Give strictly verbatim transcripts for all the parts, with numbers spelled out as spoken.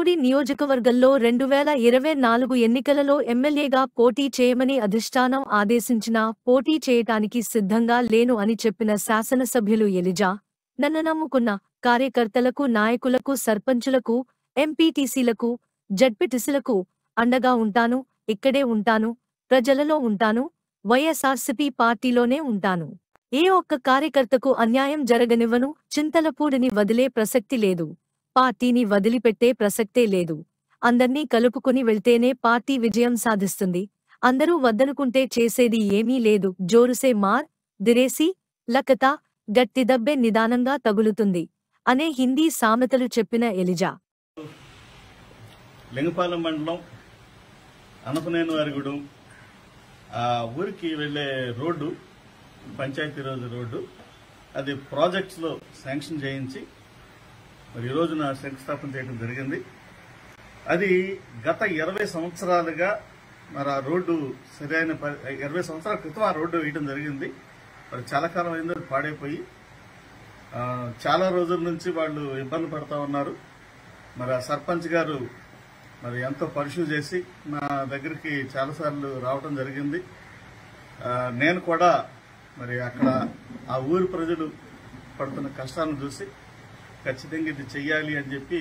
చింతలపూడి నియోజకవర్గంలో రెండు వేల ఇరవై నాలుగు ఎన్నికలలో ఎమ్మెల్యేగా పోటీ చేయమని అధిష్టానం ఆదేశించినా పోటీ చేయటానికి సిద్ధంగా లేను అని చెప్పిన శాసనసభ్యులు ఎలిజా, నన్ను నమ్ముకున్న కార్యకర్తలకు, నాయకులకు, సర్పంచులకు, ఎంపీటీసీలకు, జడ్పీటీసీలకు అండగా ఉంటాను, ఇక్కడే ఉంటాను, ప్రజలలో ఉంటాను, వైఎస్ఆర్సీపీ పార్టీలోనే ఉంటాను. ఏ ఒక్క కార్యకర్తకు అన్యాయం జరగనివ్వను, చింతలపూడిని వదిలే ప్రసక్తి లేదు, పార్టీని వదిలిపెట్టే ప్రసక్తే లేదు. అందర్నీ కలుపుకుని వెళ్తేనే పార్టీ విజయం సాధిస్తుంది. అందరూ వద్దనుకుంటే చేసేది ఏమీ లేదు. జోరుసే మార్ దిరేసి లకత గట్టి దబ్బే నిదానంగా తగులుతుంది అనే హిందీ సామెతలు చెప్పిన ఎలిజా, లింగపాలెం మండలం అనపనేని వారిగూడెం ఆ ఊరికి వెళ్లే రోడ్డు, పంచాయతీ రోజు రోడ్డు, అది ప్రాజెక్ట్స్ లో శాంక్షన్ చేయించి మరి ఈ రోజున శంకుస్థాపన చేయడం జరిగింది. అది గత ఇరవై సంవత్సరాలుగా మరి ఆ రోడ్డు సరైన ఇరవై సంవత్సరాల క్రితం ఆ రోడ్డు వేయడం జరిగింది. మరి చాలా కాలం అయింది, అది పాడైపోయి చాలా రోజుల నుంచి వాళ్ళు ఇబ్బంది పడతా ఉన్నారు. మరి ఆ సర్పంచ్ గారు మరి ఎంతో పరిశు చేసి నా దగ్గరికి చాలాసార్లు రావడం జరిగింది. నేను కూడా మరి అక్కడ ఆ ఊరి ప్రజలు పడుతున్న కష్టాలను చూసి ఖచ్చితంగా ఇది చెయ్యాలి అని చెప్పి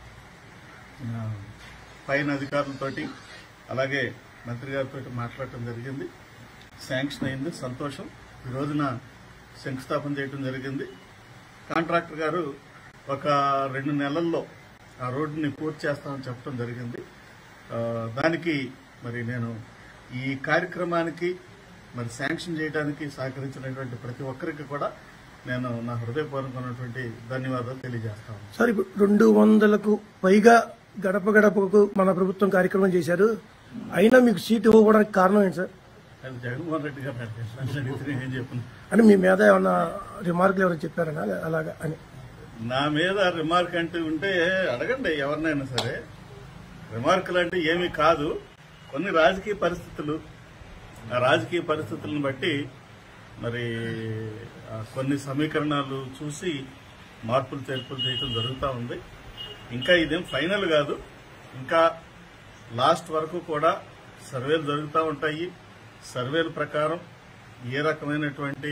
పైన అధికారులతోటి అలాగే మంత్రి గారితో మాట్లాడటం జరిగింది. శాంక్షన్ అయింది, సంతోషం. ఈ రోజున శంకుస్థాపన చేయడం జరిగింది. కాంట్రాక్టర్ గారు ఒక రెండు నెలల్లో ఆ రోడ్డుని పూర్తి చేస్తామని చెప్పడం జరిగింది. దానికి మరి నేను ఈ కార్యక్రమానికి మరి శాంక్షన్ చేయడానికి సహకరించినటువంటి ప్రతి ఒక్కరికి కూడా నేను నా హృదయపూర్వకమైనటువంటి ధన్యవాదాలు తెలియజేస్తాను. సార్, ఇప్పుడు రెండు వందలకు పైగా గడప గడపకు మన ప్రభుత్వం కార్యక్రమం చేశారు, అయినా మీకు సీట్ ఇవ్వడానికి కారణం ఏంటి సార్? అది జగన్మోహన్ రెడ్డి గారు అడిగితే ఏం చెప్పను అని మీ మీద ఏమన్నా రిమార్కులు ఎవరైనా చెప్పారనా అలాగా అని? నా మీద రిమార్క్ అంటూ ఉంటే అడగండి ఎవరినైనా సరే. రిమార్కులు అంటే ఏమీ కాదు, కొన్ని రాజకీయ పరిస్థితులు, ఆ రాజకీయ పరిస్థితులను బట్టి మరి కొన్ని సమీకరణాలు చూసి మార్పులు చేర్పులు చేయడం జరుగుతూ ఉంది. ఇంకా ఇదేం ఫైనల్ కాదు, ఇంకా లాస్ట్ వరకు కూడా సర్వేలు జరుగుతూ ఉంటాయి. సర్వేల ప్రకారం ఏ రకమైనటువంటి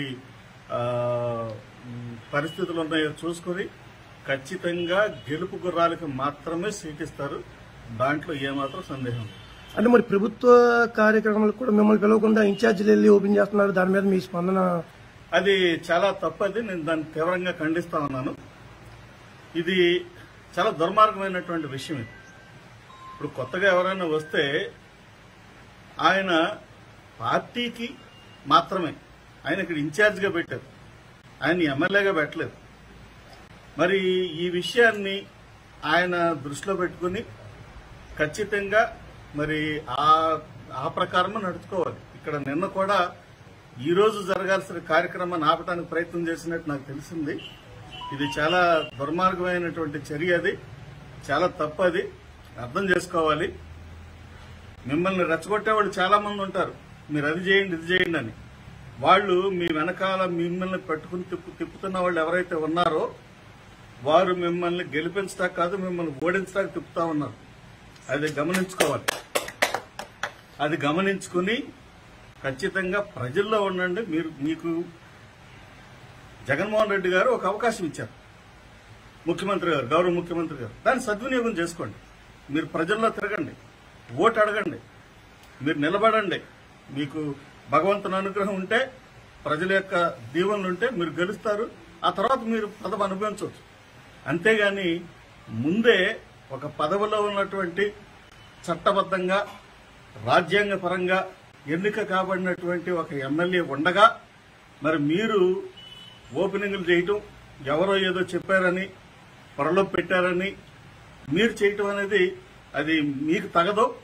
పరిస్థితులు ఉన్నాయో చూసుకుని ఖచ్చితంగా గెలుపు గుర్రాలకు మాత్రమే సీట్ ఇస్తారు. దాంట్లో ఏమాత్రం సందేహం. అంటే మరి ప్రభుత్వ కార్యక్రమాలకు కూడా మిమ్మల్ని పిలవకుండా ఇన్ఛార్జీలు వెళ్ళి ఓపెన్ చేస్తున్నారు, దాని మీద మీ స్పందన? అది చాలా తప్పది, నేను దాన్ని తీవ్రంగా ఖండిస్తా ఉన్నాను. ఇది చాలా దుర్మార్గమైనటువంటి విషయం. ఇది ఇప్పుడు కొత్తగా ఎవరైనా వస్తే ఆయన పార్టీకి మాత్రమే ఆయన ఇక్కడ ఇన్ఛార్జిగా పెట్టారు, ఆయన ఎమ్మెల్యేగా పెట్టలేదు. మరి ఈ విషయాన్ని ఆయన దృష్టిలో పెట్టుకుని ఖచ్చితంగా మరి ఆ ఆ ప్రకారమే నడుచుకోవాలి. ఇక్కడ నిన్న కూడా ఈ రోజు జరగాల్సిన కార్యక్రమాన్ని ఆపడానికి ప్రయత్నం చేసినట్టు నాకు తెలిసింది. ఇది చాలా దుర్మార్గమైనటువంటి చర్య, అది చాలా తప్పది, అర్థం చేసుకోవాలి. మిమ్మల్ని రెచ్చగొట్టే వాళ్ళు చాలా మంది ఉంటారు, మీరు అది చేయండి ఇది చేయండి అని. వాళ్ళు మీ వెనకాల మిమ్మల్ని పెట్టుకుని తిప్పు తిప్పుతున్న వాళ్ళు ఎవరైతే ఉన్నారో వారు మిమ్మల్ని గెలిపించటా కాదు, మిమ్మల్ని ఓడించడానికి తిప్పుతా ఉన్నారు. అది గమనించుకోవాలి. అది గమనించుకుని ఖచ్చితంగా ప్రజల్లో ఉండండి. మీరు మీకు జగన్మోహన్ రెడ్డి గారు ఒక అవకాశం ఇచ్చారు, ముఖ్యమంత్రి గారు, గౌరవ ముఖ్యమంత్రి గారు. దాన్ని సద్వినియోగం చేసుకోండి. మీరు ప్రజల్లో తిరగండి, ఓటు అడగండి, మీరు నిలబడండి. మీకు భగవంతుని అనుగ్రహం ఉంటే, ప్రజల యొక్క దీవెనలు ఉంటే మీరు గెలుస్తారు. ఆ తర్వాత మీరు పదవి అనుభవించవచ్చు. అంతేగాని ముందే ఒక పదవిలో ఉన్నటువంటి చట్టబద్ధంగా రాజ్యాంగ పరంగా ఎన్నిక కాబడినటువంటి ఒక ఎమ్మెల్యే ఉండగా మరి మీరు ఓపెనింగ్లు చేయటం, ఎవరో ఏదో చెప్పారని, పొరలో పెట్టారని మీరు చేయటం అనేది అది మీకు తగదో.